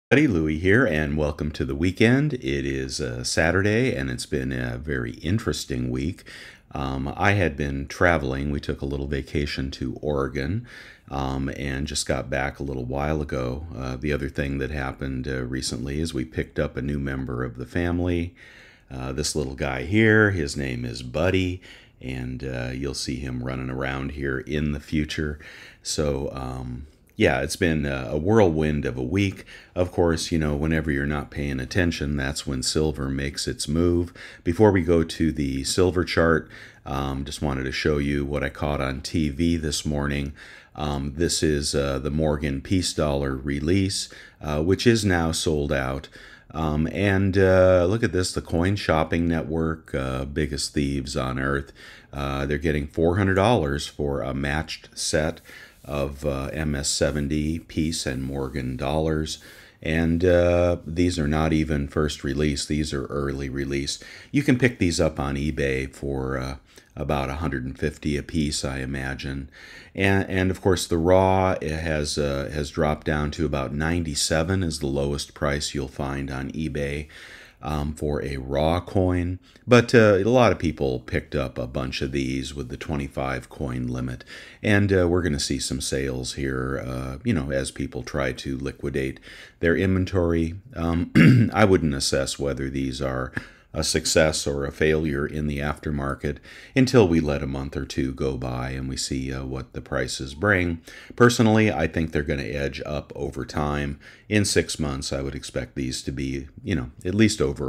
Buddy Louie here, and welcome to the weekend. It is Saturday, and it's been a very interesting week. I had been traveling. We took a little vacation to Oregon, and just got back a little while ago. The other thing that happened recently is we picked up a new member of the family. This little guy here, his name is Buddy, and you'll see him running around here in the future. So, yeah, it's been a whirlwind of a week. Of course, you know, whenever you're not paying attention, that's when silver makes its move. Before we go to the silver chart, just wanted to show you what I caught on TV this morning. This is the Morgan Peace Dollar release, which is now sold out. And look at this, the Coin Shopping Network, biggest thieves on earth. They're getting $400 for a matched set of MS-70 Peace and Morgan dollars. And these are not even first release, these are early release. You can pick these up on eBay for about 150 a piece, I imagine. And of course, the raw has dropped down to about 97 is the lowest price you'll find on eBay for a raw coin. But a lot of people picked up a bunch of these with the 25 coin limit. And we're going to see some sales here, you know, as people try to liquidate their inventory. I wouldn't assess whether these are a success or a failure in the aftermarket until we let a month or two go by and we see what the prices bring. Personally, I think they're going to edge up over time. In 6 months, I would expect these to be, you know, at least over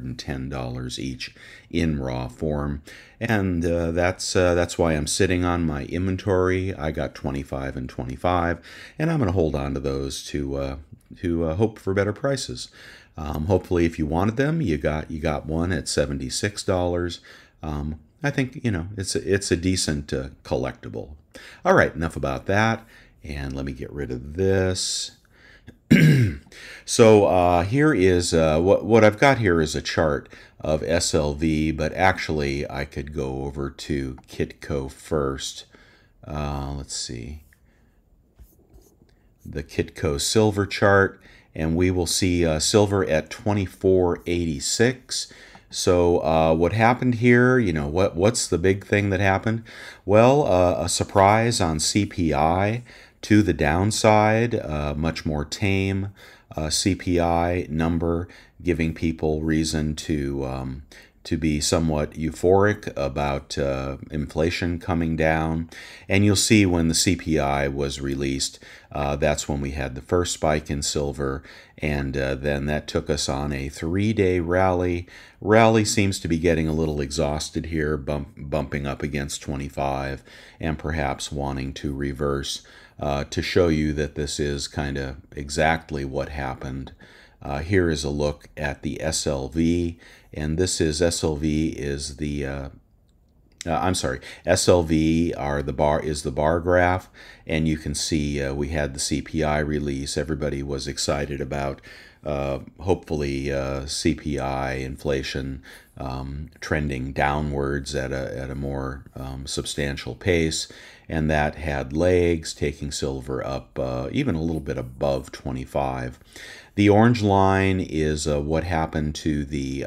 $110 each in raw form. And that's why I'm sitting on my inventory. I got 25 and 25, and I'm going to hold on to those to hope for better prices. Hopefully, if you wanted them, you got one at $76. I think, you know, it's a decent collectible. All right, enough about that, and let me get rid of this. So here is what I've got here is a chart of SLV, but actually I could go over to Kitco first. Let's see, the Kitco silver chart. And we will see silver at 24.86. So what happened here, you know, what's the big thing that happened? Well, a surprise on CPI to the downside, much more tame CPI number, giving people reason to be somewhat euphoric about inflation coming down. And you'll see when the CPI was released, that's when we had the first spike in silver, and then that took us on a 3-day rally. Rally seems to be getting a little exhausted here, bumping up against 25 and perhaps wanting to reverse to show you that this is kind of exactly what happened. Here is a look at the SLV, and this is SLV is the SLV is the bar graph, and you can see we had the CPI release. Everybody was excited about hopefully CPI inflation trending downwards at a more substantial pace, and that had legs, taking silver up even a little bit above 25. The orange line is what happened to the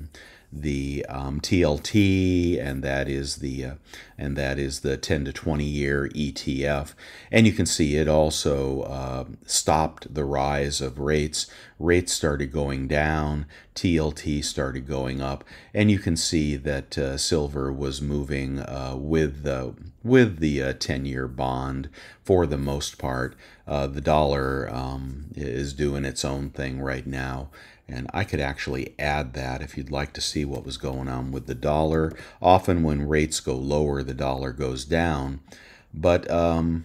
TLT, and that is the 10 to 20 year ETF. And you can see it also stopped the rise of rates. Rates started going down, TLT started going up, and you can see that silver was moving with the 10-year bond for the most part. The dollar is doing its own thing right now. And I could actually add that if you'd like to see what was going on with the dollar. Often when rates go lower, the dollar goes down. But, and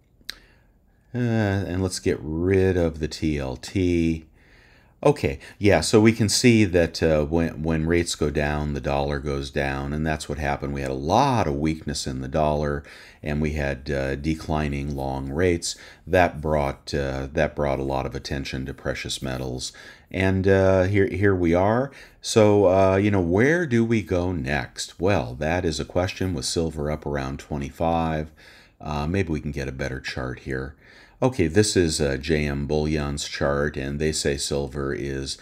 let's get rid of the TLT. Okay, yeah, so we can see that when rates go down, the dollar goes down, and that's what happened. We had a lot of weakness in the dollar, and we had declining long rates. That brought a lot of attention to precious metals, and here we are. So you know, where do we go next? Well, that is a question with silver up around 25. Maybe we can get a better chart here. Okay, this is JM Bullion's chart, and they say silver is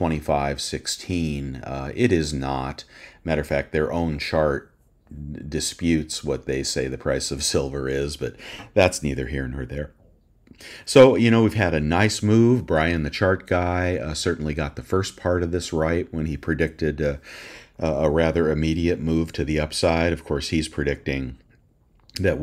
25.16. It is not. Matter of fact, their own chart disputes what they say the price of silver is, but that's neither here nor there. So, we've had a nice move. Brian, the chart guy, certainly got the first part of this right when he predicted a rather immediate move to the upside. Of course, he's predicting that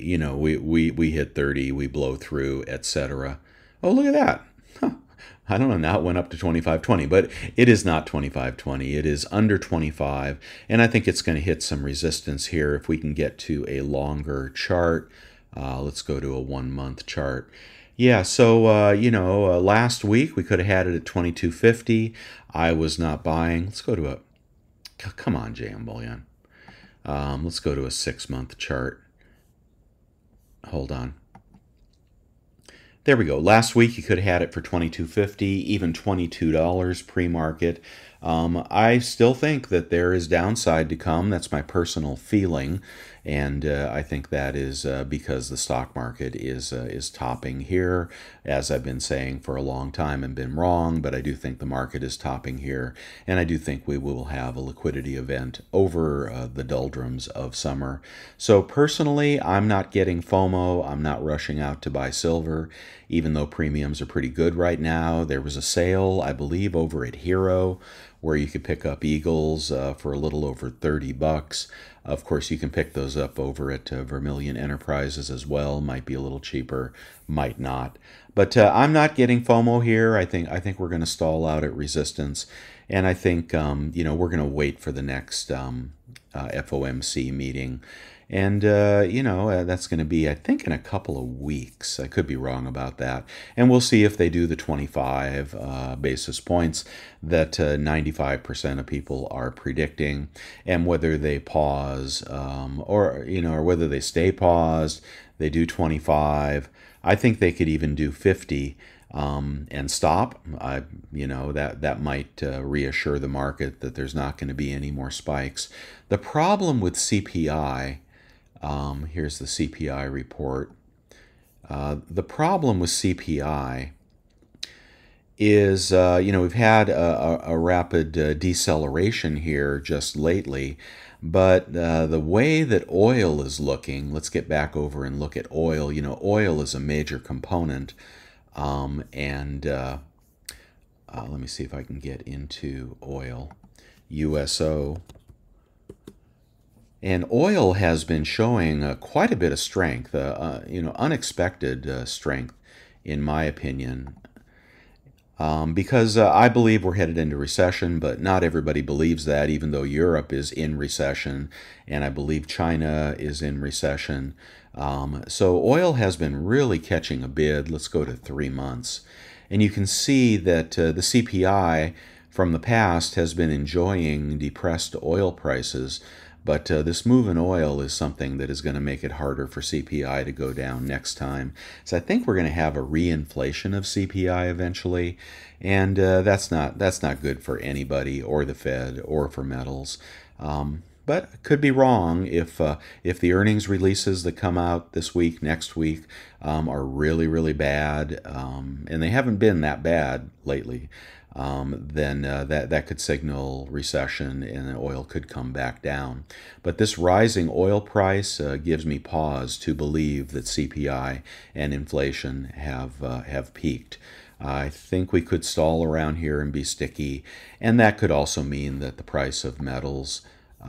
we hit 30, we blow through, etc. Oh, look at that. Huh. I don't know, now it went up to 25.20, but it is not 25.20. It is under 25, and I think it's going to hit some resistance here if we can get to a longer chart. Let's go to a 1-month chart. Yeah, so, last week we could have had it at 22.50. I was not buying. Let's go to a, come on, JM Bullion. Let's go to a 6-month chart. Hold on. There we go. Last week you could have had it for $22.50, even $22 pre-market. I still think that there is downside to come. That's my personal feeling, and I think that is because the stock market is topping here, as I've been saying for a long time and been wrong. But I do think the market is topping here, and I do think we will have a liquidity event over the doldrums of summer. So personally, I'm not getting FOMO. I'm not rushing out to buy silver, even though premiums are pretty good right now. There was a sale, I believe, over at Hero, where you could pick up Eagles for a little over 30 bucks. Of course, you can pick those up over at Vermilion Enterprises as well. Might be a little cheaper, might not. But I'm not getting FOMO here. I think we're going to stall out at resistance, and I think we're going to wait for the next FOMC meeting. And, that's going to be, I think, in a couple of weeks. I could be wrong about that. And we'll see if they do the 25 basis points that 95% of people are predicting, and whether they pause or whether they stay paused, they do 25. I think they could even do 50 and stop. That might reassure the market that there's not going to be any more spikes. The problem with CPI, here's the CPI report. The problem with CPI is, we've had a rapid deceleration here just lately, but the way that oil is looking, let's get back over and look at oil. Oil is a major component, and let me see if I can get into oil, USO. And oil has been showing quite a bit of strength, unexpected strength, in my opinion, because I believe we're headed into recession, but not everybody believes that, even though Europe is in recession, and I believe China is in recession. So oil has been really catching a bid. Let's go to 3 months. And you can see that the CPI from the past has been enjoying depressed oil prices. But this move in oil is something that is going to make it harder for CPI to go down next time. So I think we're going to have a reinflation of CPI eventually, and that's not good for anybody or the Fed or for metals. But I could be wrong if the earnings releases that come out this week, next week, are really, really bad, and they haven't been that bad lately. Then that could signal recession, and oil could come back down. But this rising oil price gives me pause to believe that CPI and inflation have peaked. I think we could stall around here and be sticky, and that could also mean that the price of metals,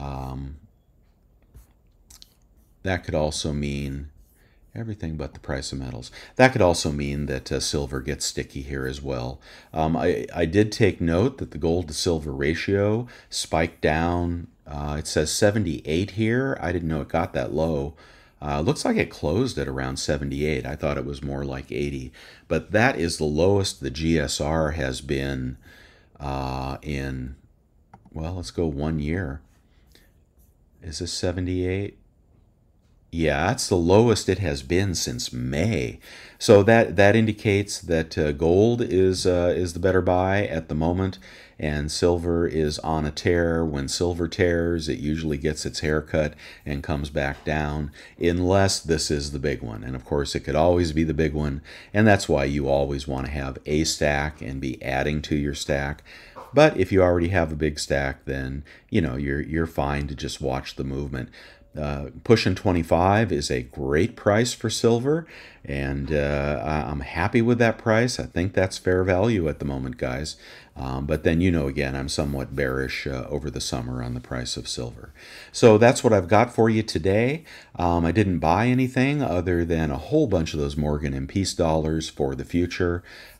that could also mean everything but the price of metals. That could also mean that silver gets sticky here as well. I did take note that the gold to silver ratio spiked down. It says 78 here. I didn't know it got that low. Looks like it closed at around 78. I thought it was more like 80. But that is the lowest the GSR has been in, well, let's go 1 year. Is this 78? Yeah, that's the lowest it has been since May. So that indicates that gold is the better buy at the moment, and silver is on a tear. When silver tears, it usually gets its haircut and comes back down, unless this is the big one. And of course, it could always be the big one, and that's why you always want to have a stack and be adding to your stack. But if you already have a big stack, then you're fine to just watch the movement. Pushing 25 is a great price for silver, and I'm happy with that price. I think that's fair value at the moment, guys. But then, again, I'm somewhat bearish over the summer on the price of silver. So that's what I've got for you today. I didn't buy anything other than a whole bunch of those Morgan and Peace dollars for the future.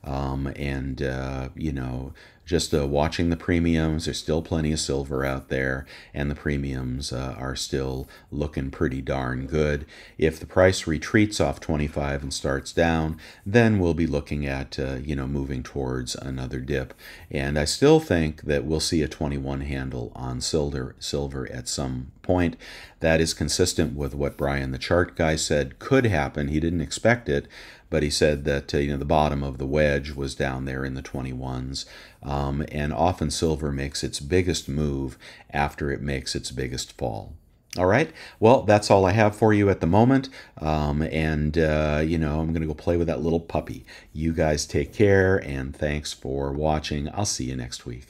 Just watching the premiums. There's still plenty of silver out there, and the premiums are still looking pretty darn good. If the price retreats off 25 and starts down, then we'll be looking at moving towards another dip. And I still think that we'll see a 21 handle on silver at some point. That is consistent with what Brian the chart guy said could happen. He didn't expect it, but he said that the bottom of the wedge was down there in the 21s. And often silver makes its biggest move after it makes its biggest fall. All right. Well, that's all I have for you at the moment. I'm going to go play with that little puppy. You guys take care, and thanks for watching. I'll see you next week.